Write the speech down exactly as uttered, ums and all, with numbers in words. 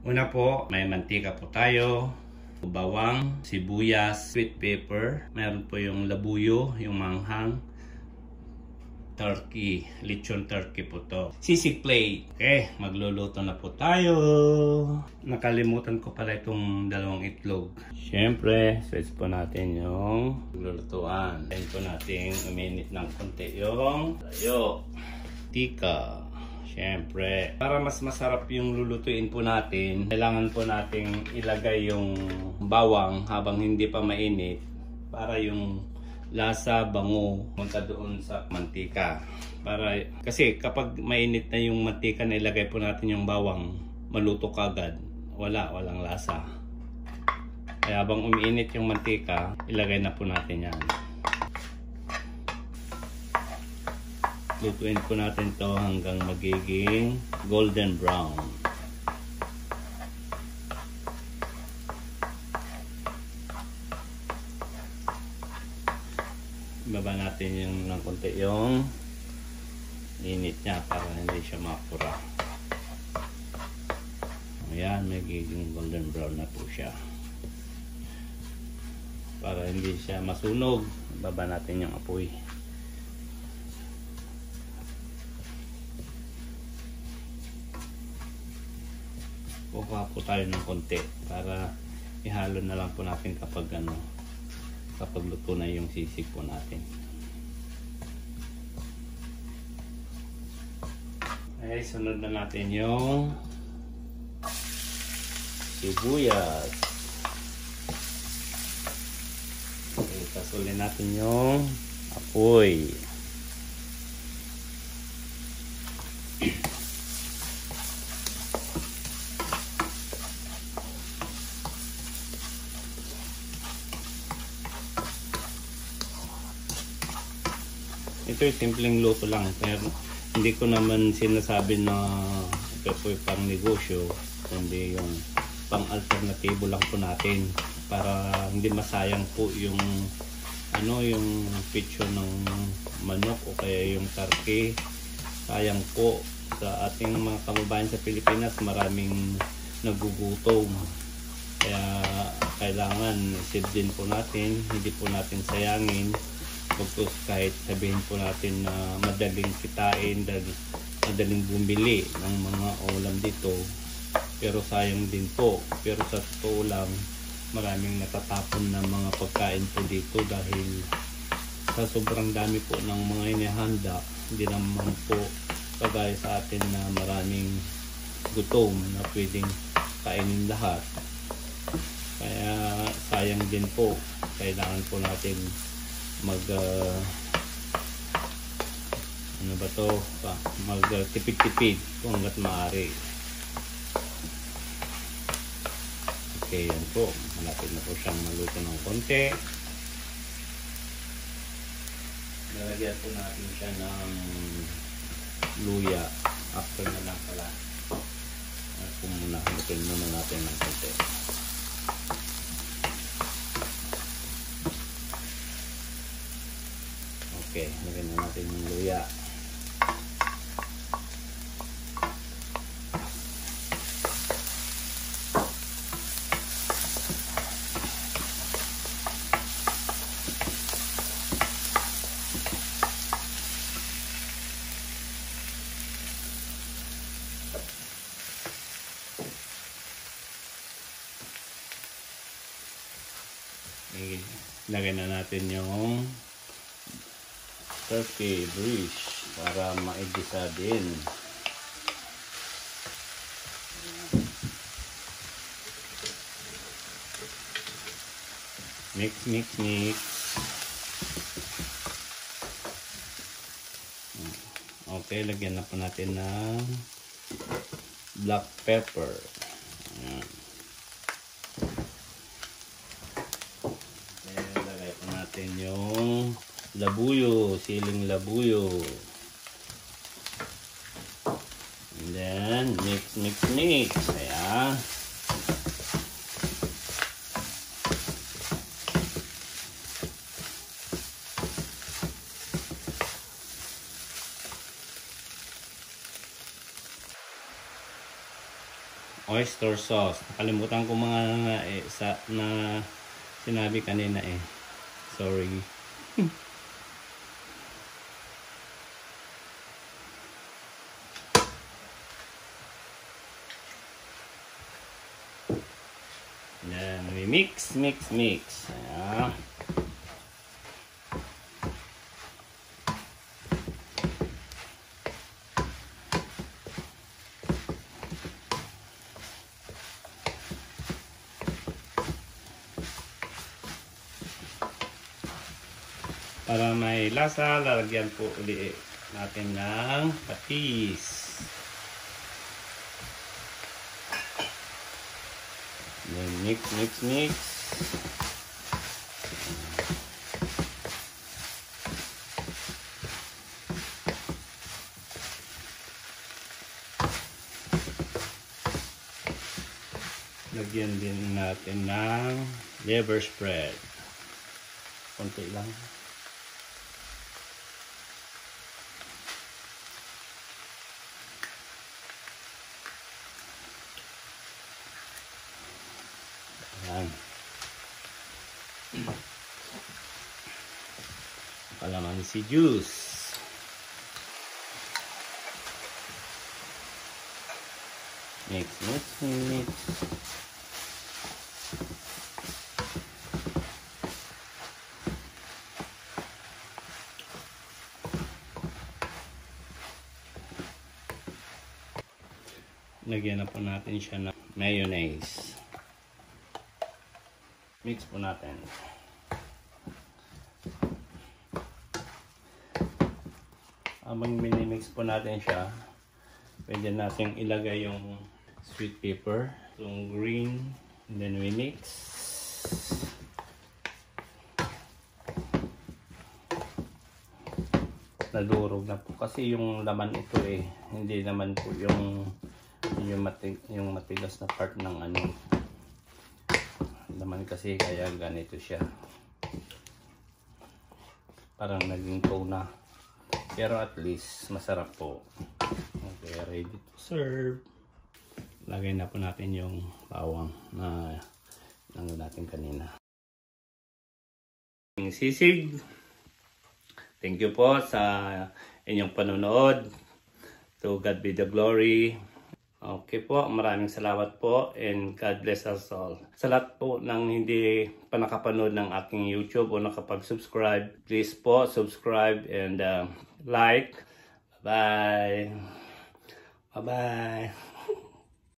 Una po, may mantika po tayo, bawang, sibuyas, sweet pepper, meron po yung labuyo, yung manghang, turkey, lechon turkey po to. Sisig plate. Okay, magluluto na po tayo. Nakalimutan ko pala itong dalawang itlog. Siyempre, switch po natin yung lulutuan. Then po natin uminit ng konti yung tayo. Tika. Siyempre, para mas masarap yung lulutuin po natin, kailangan po nating ilagay yung bawang habang hindi pa mainit para yung lasa, bango, punta doon sa mantika. Para, kasi kapag mainit na yung mantika na ilagay po natin yung bawang, maluto kagad. Wala, walang lasa. Kaya habang umiinit yung mantika, ilagay na po natin yan. Lutuin po natin to hanggang magiging golden brown. Baba natin yung ng konti yung init niya para hindi siya mapura. Ayan, magiging golden brown na po siya. Para hindi siya masunog, baba natin yung apoy. Kukuha po tayo ng konti para ihalo na lang po natin kapag ano, kapag luto na yung sisig po natin. Okay, sunod na natin yung sibuyas. Okay, pasulin natin yung apoy. Ito yung simpleng luto lang, pero hindi ko naman sinasabi na ito po yung pang negosyo, kundi yung pang alternatibo lang po natin para hindi masayang po yung ano yung pitsyo ng manok o kaya yung turkey. Sayang po sa ating mga kababayan sa Pilipinas, maraming nagugutom, kaya kailangan save din po natin, hindi po natin sayangin. Pagkos kahit sabihin po natin na madaling kitain dahil madaling bumili ng mga ulam dito, pero sayang din po. Pero sa totoo lang, maraming natatapon na mga pagkain po dito dahil sa sobrang dami po ng mga inihanda. Hindi naman po kagaya sa atin na maraming gutom na pwedeng kainin lahat. Kaya sayang din po. Kailangan po natin mag uh, ano ba to pa mag uh, tipid-tipid kung hanggat maaari. Okay, yan po, malapit na po siyang maluto ng konti. Lalagyan po natin siya ng luya after na lang pala. At kung muna halutin muna natin ng konti. Okay, lagyan na natin yung luya. Lagyan na natin yung turkey breast para maigisa din. Mix, mix, mix. Okay, lagyan na po natin ng black pepper. Ayan. Okay, lagay po natin yung labuyo, siling labuyo. And then, mix, mix, mix. Ayan. oyster sauce. Nakalimutan ko mga na, eh, sa, na sinabi kanina eh. Sorry. Yan, we mix, mix, mix. Ayan. Para may lasa, lalagyan po uli natin ng patis. Then mix, mix, mix. Lagyan din natin ng liver spread. Konti lang. Ayan. Kalamansi juice. Mix, mix, mix. Lagyan na po natin siya ng mayonnaise. Mix po natin. Habang minimix po natin siya, pwede natin ilagay yung sweet pepper, yung green, and then we mix. Nadurog na po kasi yung laman ito eh, hindi naman po yung yung, matig, yung matigas na part ng ano laman kasi, kaya ganito siya, parang naging tuna, pero at least masarap po. Okay, ready to serve. Lagay na po natin yung bawang na nanggo natin kanina. Sisig. Thank you po sa inyong panonood. To God be the glory. Okay po, maraming salamat po and God bless us all. Sa lahat po ng hindi pa nakapanood ng aking YouTube o nakapag-subscribe, please po subscribe and uh, like. Bye-bye. Bye-bye.